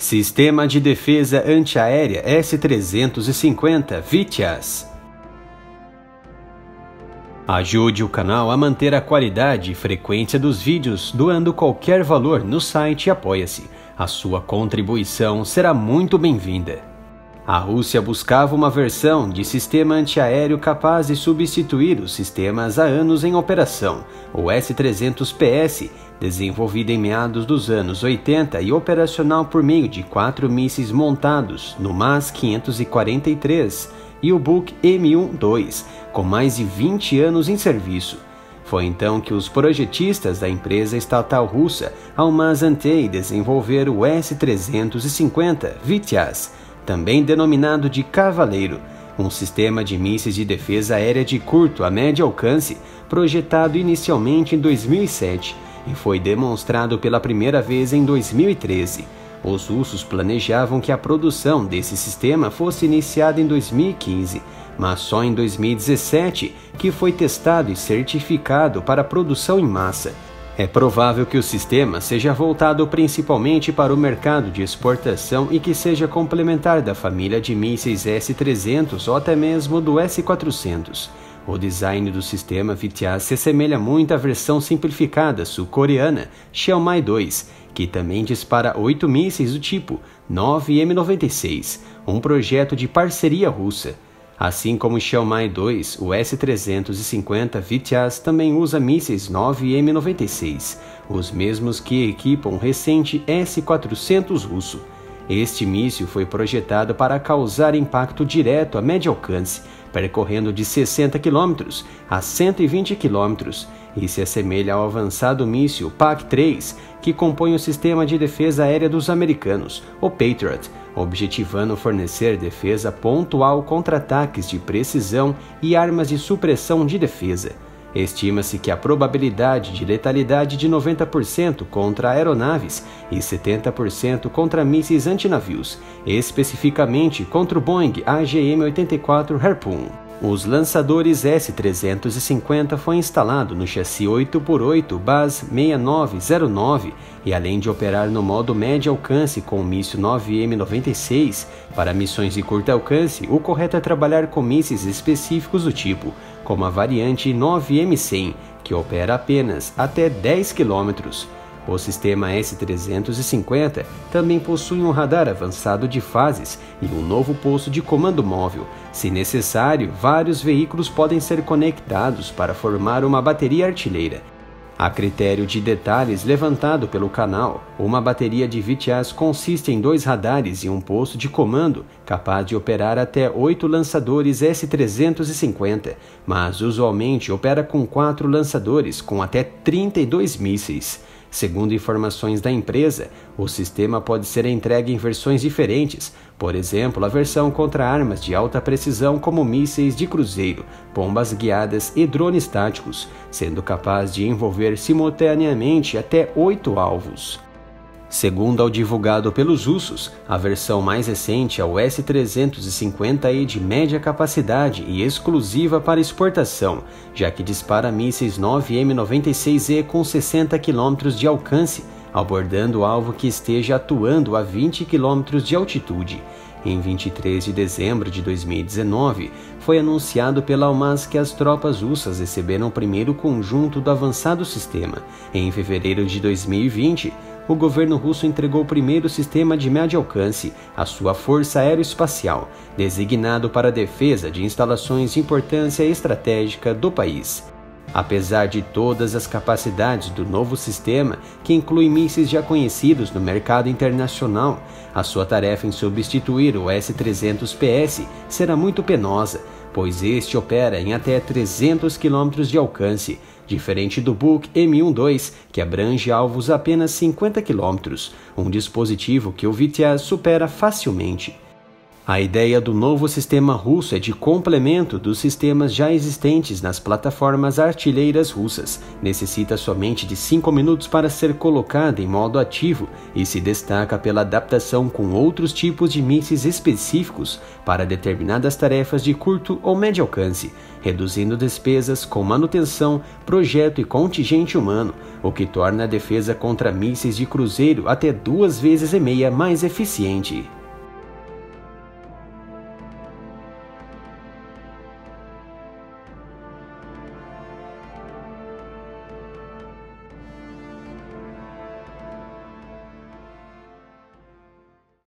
Sistema de Defesa Antiaérea S-350 VITIAS. Ajude o canal a manter a qualidade e frequência dos vídeos doando qualquer valor no site Apoia-se. A sua contribuição será muito bem-vinda. A Rússia buscava uma versão de sistema antiaéreo capaz de substituir os sistemas há anos em operação, o S-300PS, desenvolvido em meados dos anos 80 e operacional por meio de 4 mísseis montados no MAS-543 e o Buk M1-2, com mais de 20 anos em serviço. Foi então que os projetistas da empresa estatal russa Almaz-Antey desenvolveram o S-350 VITIAS, também denominado de Cavaleiro, um sistema de mísseis de defesa aérea de curto a médio alcance, projetado inicialmente em 2007 e foi demonstrado pela primeira vez em 2013. Os russos planejavam que a produção desse sistema fosse iniciada em 2015, mas só em 2017 que foi testado e certificado para produção em massa. É provável que o sistema seja voltado principalmente para o mercado de exportação e que seja complementar da família de mísseis S-300 ou até mesmo do S-400. O design do sistema VITIAS se assemelha muito à versão simplificada sul-coreana Cheonmai-2, que também dispara 8 mísseis do tipo 9M96, um projeto de parceria russa. Assim como o Cheonmai-2, o S-350 VITIAS também usa mísseis 9M96, os mesmos que equipam o recente S-400 russo. Este míssil foi projetado para causar impacto direto a médio alcance, percorrendo de 60 km a 120 km, e se assemelha ao avançado míssil PAC-3, que compõe o sistema de defesa aérea dos americanos, o Patriot, objetivando fornecer defesa pontual contra ataques de precisão e armas de supressão de defesa. Estima-se que a probabilidade de letalidade de 90% contra aeronaves e 70% contra mísseis antinavios, especificamente contra o Boeing AGM-84 Harpoon. Os lançadores S-350 foi instalado no chassi 8x8 BAS-6909 e, além de operar no modo médio alcance com o míssil 9M96, para missões de curto alcance, o correto é trabalhar com mísseis específicos do tipo, como a variante 9M100, que opera apenas até 10 km. O sistema S-350 também possui um radar avançado de fases e um novo posto de comando móvel. Se necessário, vários veículos podem ser conectados para formar uma bateria artilheira. A critério de detalhes levantado pelo canal, uma bateria de VITIAS consiste em 2 radares e um posto de comando capaz de operar até 8 lançadores S-350, mas usualmente opera com 4 lançadores com até 32 mísseis. Segundo informações da empresa, o sistema pode ser entregue em versões diferentes, por exemplo, a versão contra armas de alta precisão como mísseis de cruzeiro, bombas guiadas e drones táticos, sendo capaz de envolver simultaneamente até 8 alvos. Segundo ao divulgado pelos russos, a versão mais recente é o S-350E de média capacidade e exclusiva para exportação, já que dispara mísseis 9M96E com 60 km de alcance, abordando o alvo que esteja atuando a 20 km de altitude. Em 23 de dezembro de 2019, foi anunciado pela Almaz que as tropas russas receberam o primeiro conjunto do avançado sistema. Em fevereiro de 2020, o governo russo entregou o primeiro sistema de médio alcance, a sua Força Aeroespacial, designado para a defesa de instalações de importância estratégica do país. Apesar de todas as capacidades do novo sistema, que inclui mísseis já conhecidos no mercado internacional, a sua tarefa em substituir o S-300PS será muito penosa, pois este opera em até 300 km de alcance, diferente do Buk M1-2, que abrange alvos a apenas 50 km, um dispositivo que o VITIAS supera facilmente. A ideia do novo sistema russo é de complemento dos sistemas já existentes nas plataformas artilheiras russas. Necessita somente de 5 minutos para ser colocada em modo ativo e se destaca pela adaptação com outros tipos de mísseis específicos para determinadas tarefas de curto ou médio alcance, reduzindo despesas com manutenção, projeto e contingente humano, o que torna a defesa contra mísseis de cruzeiro até 2,5 vezes mais eficiente.